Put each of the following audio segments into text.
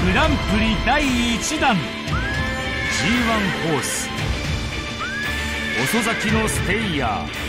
グランプリ第1弾 G1 ホース遅咲きのステイヤー。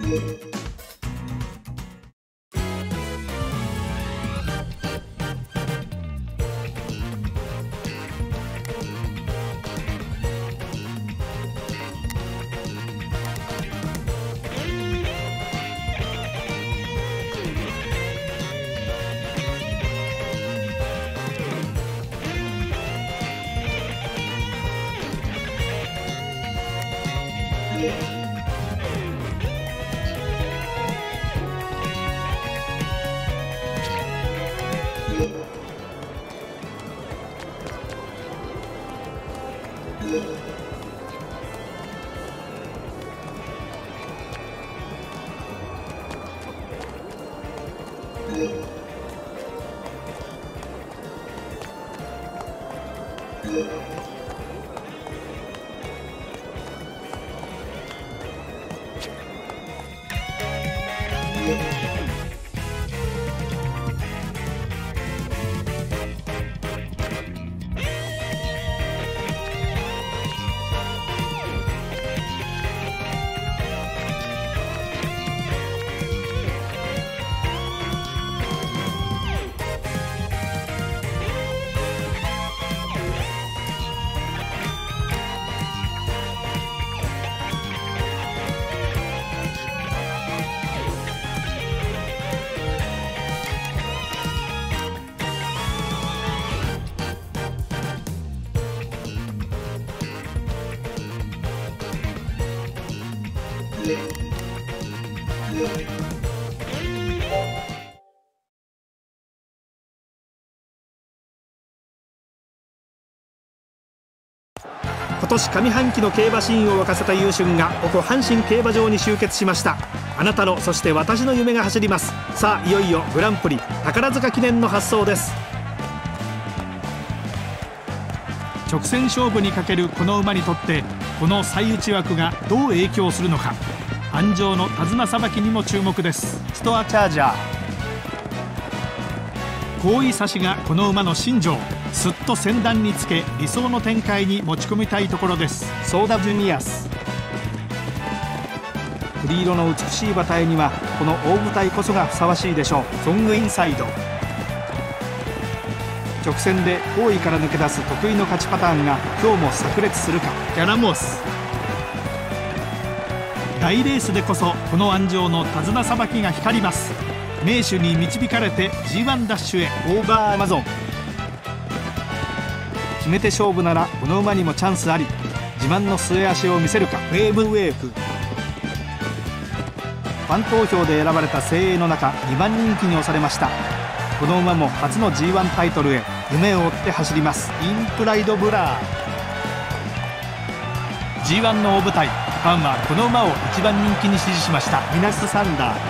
今年上半期の競馬シーンを沸かせた優駿がここ阪神競馬場に集結しました。あなたのそして私の夢が走ります。さあいよいよグランプリ宝塚記念の発走です。 直線勝負にかけるこの馬にとってこの最内枠がどう影響するのか、安城の手綱さばきにも注目です。 ストアチャージャー、 好位差しがこの馬の身上、すっと先段につけ理想の展開に持ち込みたいところです。 ソーダジュニアス、栗色の美しい馬体にはこの大舞台こそがふさわしいでしょう。ソングインサイド、直線で好位から抜け出す得意の勝ちパターンが今日も炸裂するか。 ギャラモス、大レースでこそこの安城の手綱さばきが光ります。名手に導かれて G1 ダッシュへ。 オーバーアマゾン、決めて勝負ならこの馬にもチャンスあり。自慢の末脚を見せるか。ウェーブウェーブ、ファン投票で選ばれた精鋭の中2番人気に押されました。この馬も初の G1 タイトルへ夢を追って走ります。インプライドブラー、 G1 の大舞台、ファンはこの馬を1番人気に支持しました。 ミナスサンダー、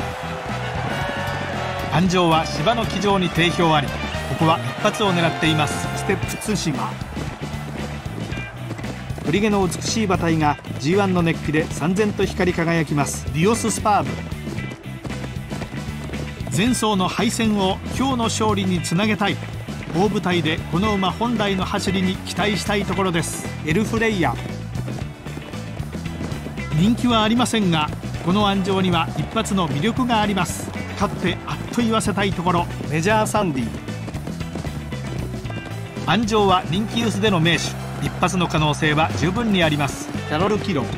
安城は芝の騎乗に定評あり、ここは一発を狙っています。 ステップツシマ、振り毛の美しい馬体が G1 の熱気で燦然と光り輝きます。ディオススパーブ、 前走の敗戦を今日の勝利につなげたい。大舞台でこの馬本来の走りに期待したいところです。 エルフレイヤ、 人気はありませんがこの安城には一発の魅力があります。勝ってあっと言わせたいところ。 メジャーサンディ、 安城は人気薄での名手、一発の可能性は十分にあります。 キャロルキロ、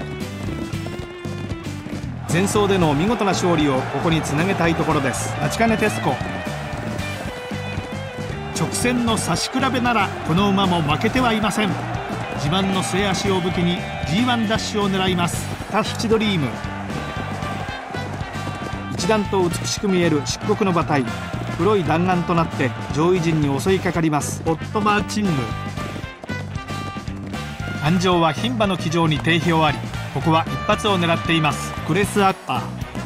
前走での見事な勝利をここにつなげたいところです。ラチカネテスコ、 直線の差し比べならこの馬も負けてはいません。自慢の末脚を武器に G1 ダッシュを狙います。 タヒチドリーム、一段と美しく見える漆黒の馬体、黒い弾丸となって上位陣に襲いかかります。 オットマーチング、安城は牝馬の騎乗に定評あり、ここは一発を狙っています。 クレスアッパー、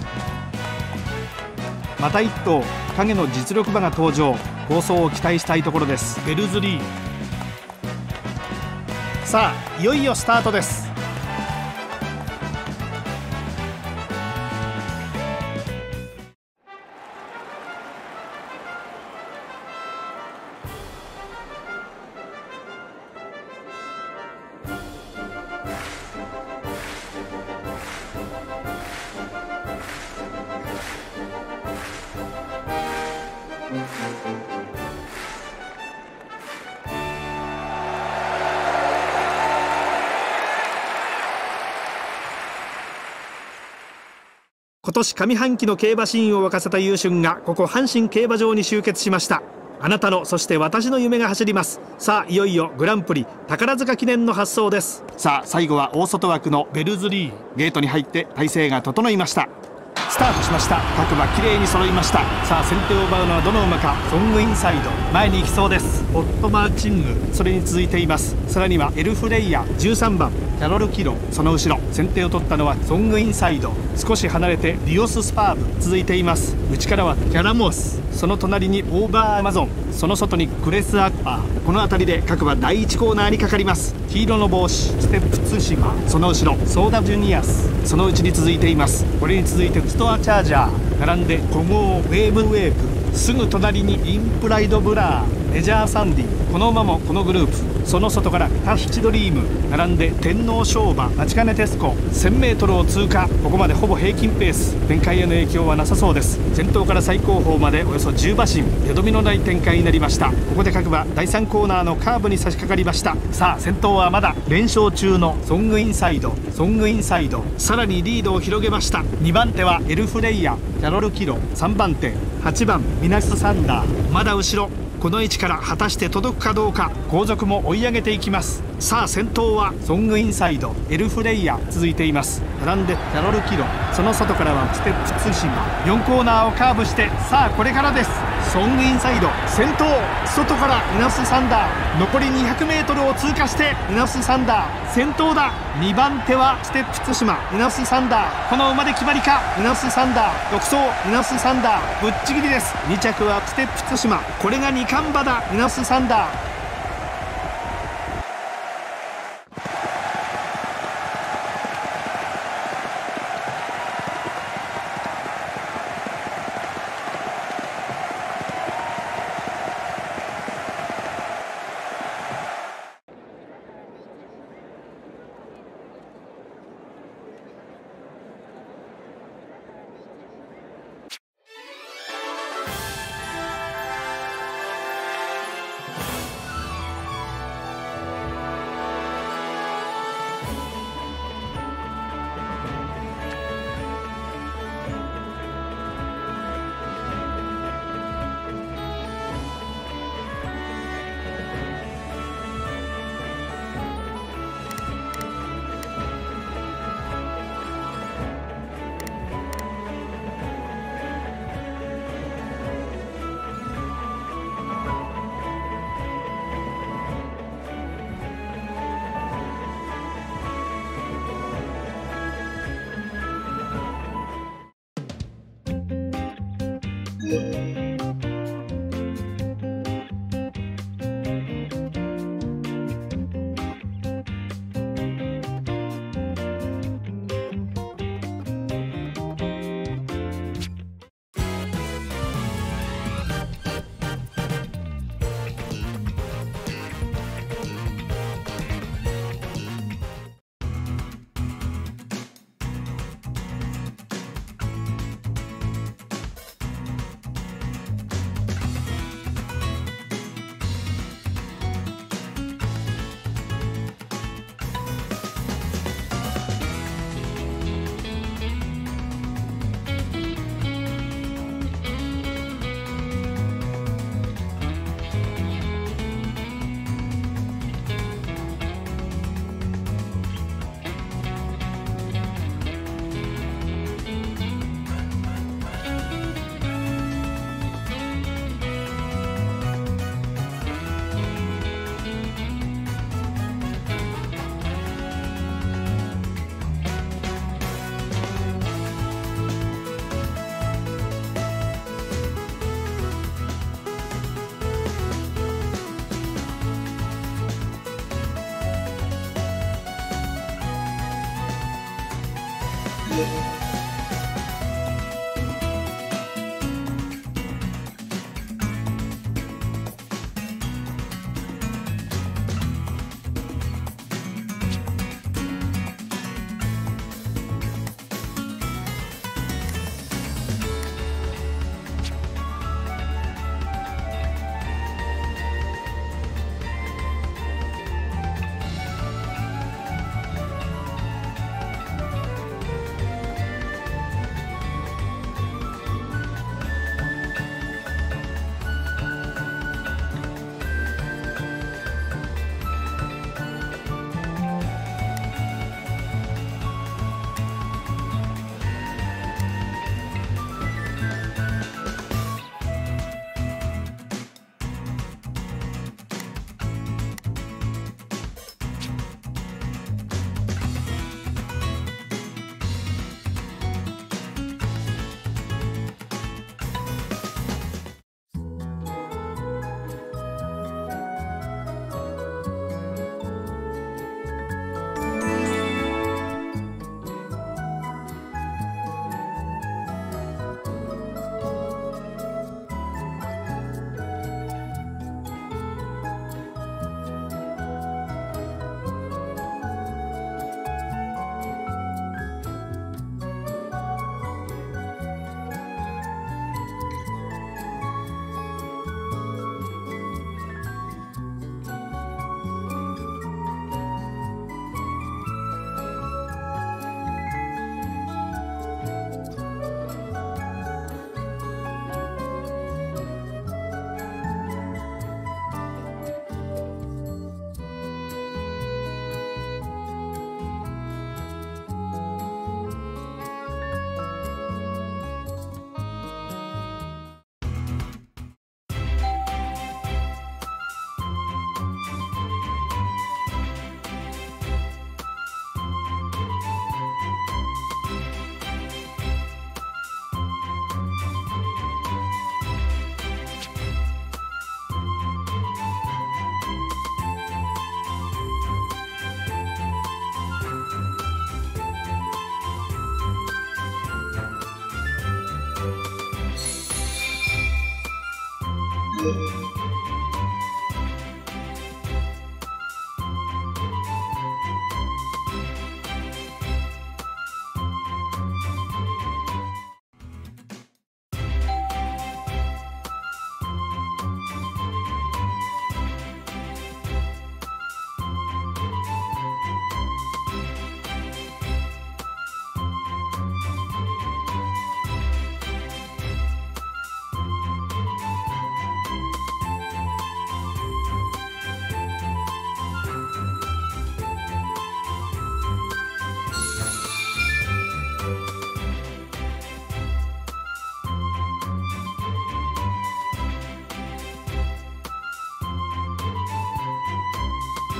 また一頭影の実力馬が登場、好走を期待したいところです。 ベルズリー、 さあいよいよスタートです。 今年上半期の競馬シーンを沸かせた優秀がここ阪神競馬場に集結しました。あなたのそして私の夢が走ります。さあいよいよグランプリ宝塚記念の発走です。さあ最後は大外枠のベルズリー。ゲートに入って体勢が整いました。スタートしました。各馬きれいに揃いました。さあ先手を奪うのはどの馬か。ソングインサイド前に行きそうです。ホットマーチングそれに続いています。さらにはエルフレイヤ13番キャロルキロ、その後ろ先手を取ったのはソングインサイド。少し離れてディオススパーブ続いています。内からはキャラモス、その隣にオーバーアマゾン、その外にクレスアッパー。この辺りで各馬第1コーナーにかかります。黄色の帽子ステップツシマ、その後ろソーダジュニアス、そのうちに続いています。これに続いてストアチャージャー並んでコゴーウェーブウェーブ、すぐ隣にインプライドブラー、レジャーサンディ、この馬もこのグループ。その外からタヒチドリーム並んで天皇賞馬マチカネテスコ 1000m を通過。ここまでほぼ平均ペース、展開への影響はなさそうです。先頭から最後方までおよそ10馬身、よどみのない展開になりました。ここで各馬第3コーナーのカーブに差し掛かりました。さあ先頭はまだ連勝中のソングインサイド、ソングインサイドさらにリードを広げました。2番手はエルフレイヤキャロルキロ、3番手8番ミナスサンダーまだ後ろ。この位置から果たして届くかどうか。後続も追い上げていきます。さあ先頭はソングインサイドエルフレイヤ続いています。並んでキャロルキロ、その外からはステップツシマ。4コーナーをカーブしてさあこれからです。ソングインサイド先頭、外からミナスサンダー残り 200m を通過してミナスサンダー先頭だ。2番手はステップツシマミナスサンダー、この馬で決まりか。ミナスサンダー独走、ミナスサンダーぶっちぎりです。2着はステップツシマ、これが2冠馬だ。ミナスサンダー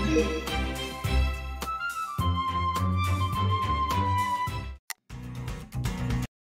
す。